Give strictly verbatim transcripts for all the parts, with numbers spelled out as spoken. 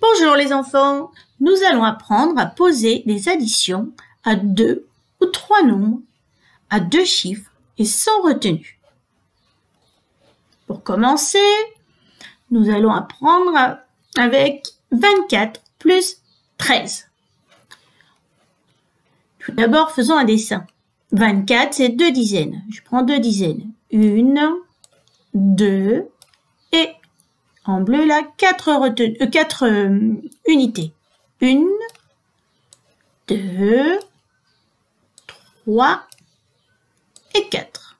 Bonjour les enfants, nous allons apprendre à poser des additions à deux ou trois nombres, à deux chiffres et sans retenue. Pour commencer, nous allons apprendre avec vingt-quatre plus treize. Tout d'abord, faisons un dessin. vingt-quatre, c'est deux dizaines. Je prends deux dizaines. Une, deux et en bleu là, quatre, reten- euh, quatre euh, unités. Une, deux, trois et quatre.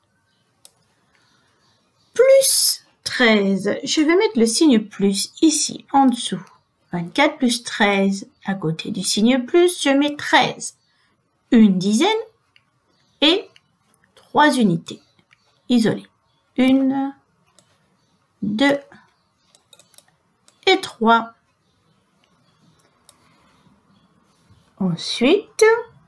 Plus treize. Je vais mettre le signe plus ici, en dessous. vingt-quatre plus treize. À côté du signe plus, je mets treize. Une dizaine et trois unités isolées. Une, deux et trois. Ensuite,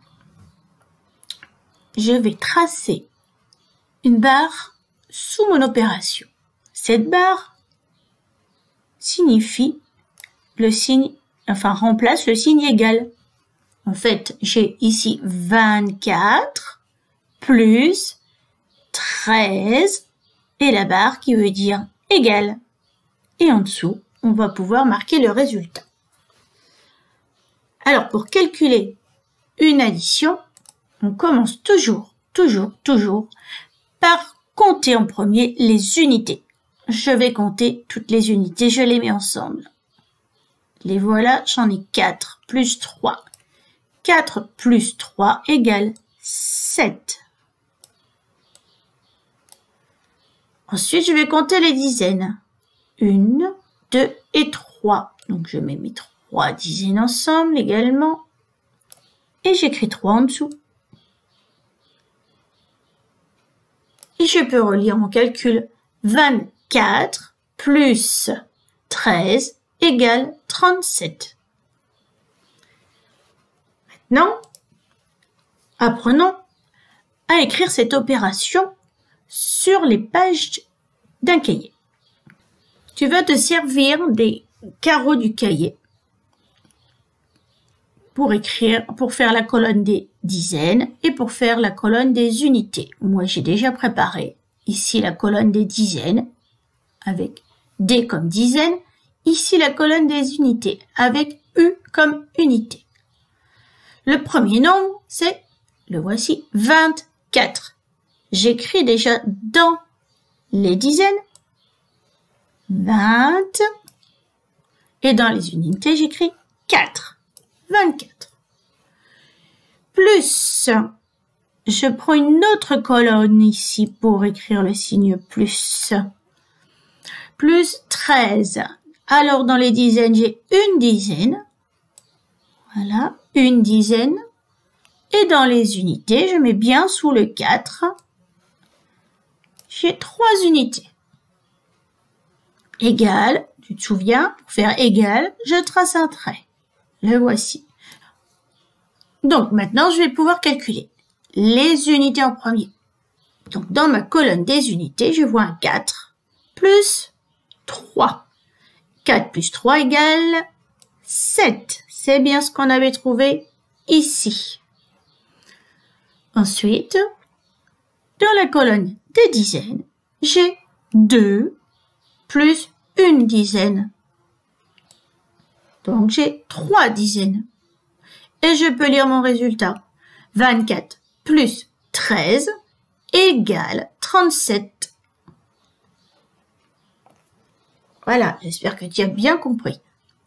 je vais tracer une barre sous mon opération. Cette barre signifie le signe, enfin remplace le signe égal. En fait, j'ai ici vingt-quatre plus treize et la barre qui veut dire égal. Et en dessous, on va pouvoir marquer le résultat. Alors, pour calculer une addition, on commence toujours, toujours, toujours par compter en premier les unités. Je vais compter toutes les unités, je les mets ensemble. Les voilà, j'en ai quatre plus trois. quatre plus trois égale sept. Ensuite, je vais compter les dizaines. Une, deux et trois. Donc, je mets mes trois dizaines ensemble également. Et j'écris trois en dessous. Et je peux relire mon calcul. vingt-quatre plus treize égale trente-sept. Maintenant, apprenons à écrire cette opération sur les pages d'un cahier. Tu vas te servir des carreaux du cahier pour écrire, pour faire la colonne des dizaines et pour faire la colonne des unités. Moi, j'ai déjà préparé ici la colonne des dizaines avec D comme dizaine. Ici, la colonne des unités avec U comme unité. Le premier nombre, c'est, le voici, vingt-quatre. J'écris déjà dans les dizaines vingt et dans les unités, j'écris quatre. vingt-quatre. Plus, je prends une autre colonne ici pour écrire le signe plus. Plus treize. Alors, dans les dizaines, j'ai une dizaine. Voilà, une dizaine. Et dans les unités, je mets bien sous le quatre. J'ai trois unités. Égal, tu te souviens, pour faire égal, je trace un trait. Le voici. Donc, maintenant, je vais pouvoir calculer les unités en premier. Donc, dans ma colonne des unités, je vois un quatre plus trois. quatre plus trois égale sept. C'est bien ce qu'on avait trouvé ici. Ensuite, dans la colonne des dizaines, j'ai deux plus une dizaine. Donc, j'ai trois dizaines. Et je peux lire mon résultat. vingt-quatre plus treize égale trente-sept. Voilà, j'espère que tu as bien compris.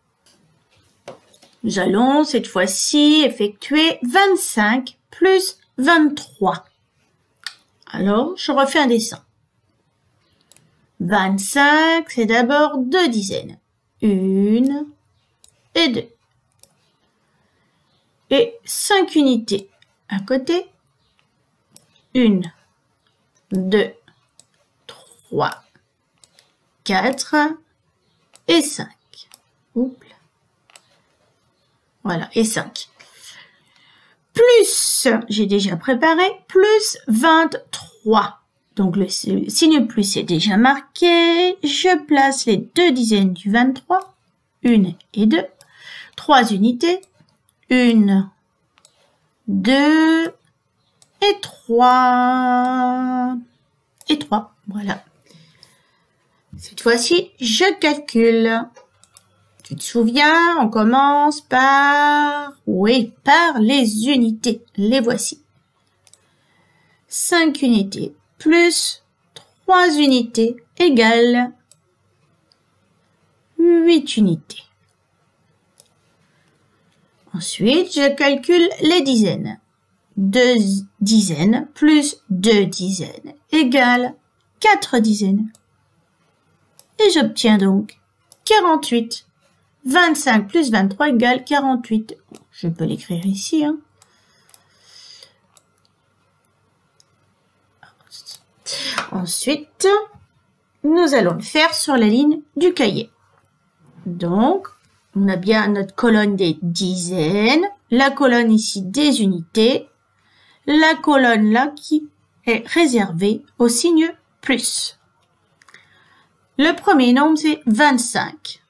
Nous allons cette fois-ci effectuer vingt-cinq plus vingt-trois. Alors, je refais un dessin. vingt-cinq, c'est d'abord deux dizaines. Une et deux. Et cinq unités à côté. Une, deux, trois, quatre et cinq. Oups. Voilà, et cinq. Plus, j'ai déjà préparé, plus vingt-trois. Donc, le signe plus est déjà marqué. Je place les deux dizaines du vingt-trois. Une et deux. trois unités. une, deux et trois. Et trois, voilà. Cette fois-ci, je calcule. Tu te souviens, on commence par... Oui, par les unités. Les voici. cinq unités plus trois unités égale huit unités. Ensuite, je calcule les dizaines. deux dizaines plus deux dizaines égale quatre dizaines. Et j'obtiens donc quarante-huit. vingt-cinq plus vingt-trois égale quarante-huit. Je peux l'écrire ici. Hein. Ensuite, nous allons le faire sur la ligne du cahier. Donc, on a bien notre colonne des dizaines, la colonne ici des unités, la colonne là qui est réservée au signe plus. Le premier nombre, c'est vingt-cinq.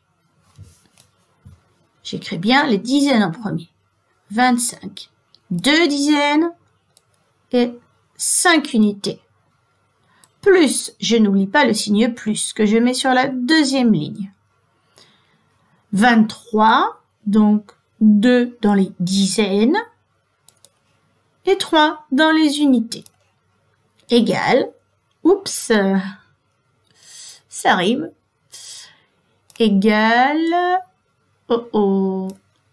J'écris bien les dizaines en premier. vingt-cinq. deux dizaines et cinq unités. Plus, je n'oublie pas le signe plus que je mets sur la deuxième ligne. vingt-trois, donc deux dans les dizaines et trois dans les unités. Égale, oups, ça arrive, égale, oh oh,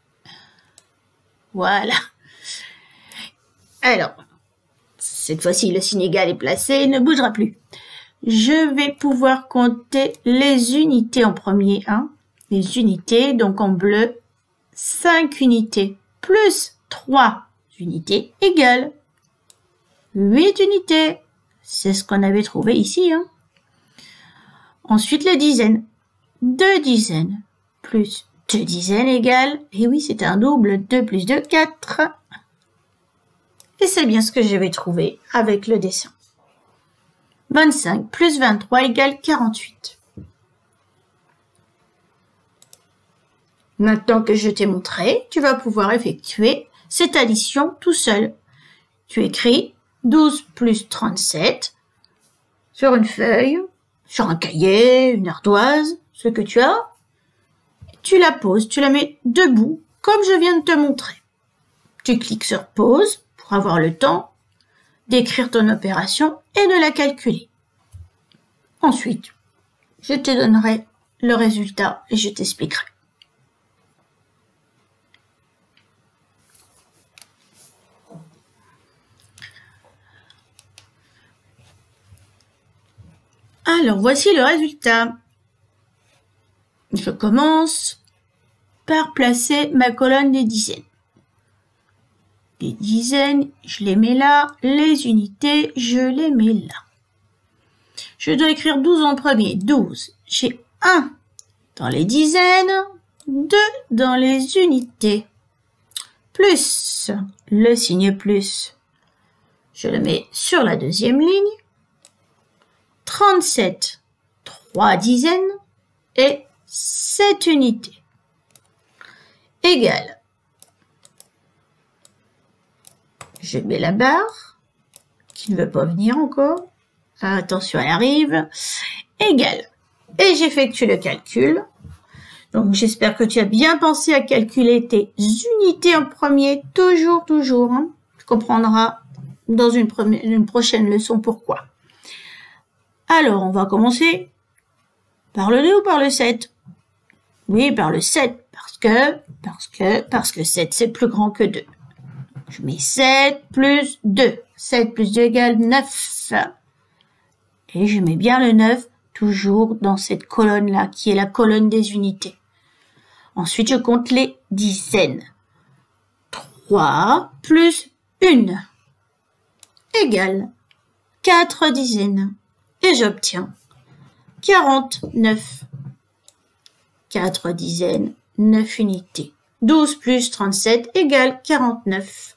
voilà. Alors, cette fois-ci, le signe égal est placé, il ne bougera plus. Je vais pouvoir compter les unités en premier. Hein. Les unités, donc en bleu, cinq unités plus trois unités égale huit unités. C'est ce qu'on avait trouvé ici. Hein. Ensuite, les dizaines. deux dizaines plus deux dizaines égale, et oui, c'est un double, deux plus deux, quatre. Et c'est bien ce que je vais trouver avec le dessin. vingt-cinq plus vingt-trois égale quarante-huit. Maintenant que je t'ai montré, tu vas pouvoir effectuer cette addition tout seul. Tu écris douze plus trente-sept sur une feuille, sur un cahier, une ardoise, ce que tu as. Tu la poses, tu la mets debout, comme je viens de te montrer. Tu cliques sur pause pour avoir le temps d'écrire ton opération et de la calculer. Ensuite, je te donnerai le résultat et je t'expliquerai. Alors, voici le résultat. Je commence par placer ma colonne des dizaines. Les dizaines, je les mets là. Les unités, je les mets là. Je dois écrire douze en premier. douze. J'ai un dans les dizaines, deux dans les unités. Plus le signe plus. Je le mets sur la deuxième ligne. trente-sept, trois dizaines et sept unités. Égale. Je mets la barre, qui ne veut pas venir encore. Attention, elle arrive. Égale. Et j'effectue le calcul. Donc, j'espère que tu as bien pensé à calculer tes unités en premier. Toujours, toujours. Hein. Tu comprendras dans une, première, une prochaine leçon pourquoi. Alors, on va commencer par le deux ou par le sept? Oui, par le sept, parce que, parce que, parce que sept, c'est plus grand que deux. Je mets sept plus deux. sept plus deux égale neuf. Et je mets bien le neuf, toujours dans cette colonne-là, qui est la colonne des unités. Ensuite, je compte les dizaines. trois plus un égale quatre dizaines. Et j'obtiens quarante-neuf. quatre dizaines, neuf unités. douze plus trente-sept égale quarante-neuf.